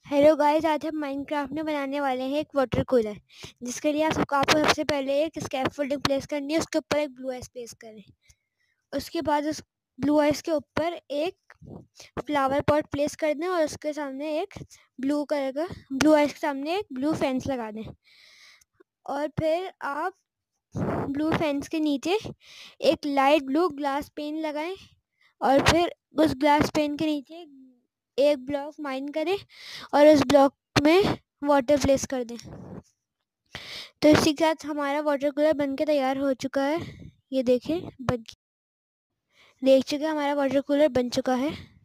Hello guys, आज हम Minecraft में बनाने वाले हैं एक वाटर कूलर। जिसके लिए आपको सबसे पहले एक स्कैफोल्डिंग प्लेस करनी है, उसके ऊपर एक ब्लू आइस प्लेस करें। उसके बाद उस ब्लू आइस के ऊपर एक फ्लावर पॉट प्लेस कर दें और उसके सामने एक ब्लू आइस के सामने एक ब्लू फेंस लगा दें। और फिर आप ब्लू फेंस के नीचे एक लाइट ब्लू ग्लास पेन लगाएं और फिर उस ग्लास पेन के नीचे एक ब्लॉक माइन करें और उस ब्लॉक में वाटर प्लेस कर दें। तो इसी के साथ हमारा वाटर कूलर बनके तैयार हो चुका है। ये देखें, देख चुके हैं, हमारा वाटर कूलर बन चुका है।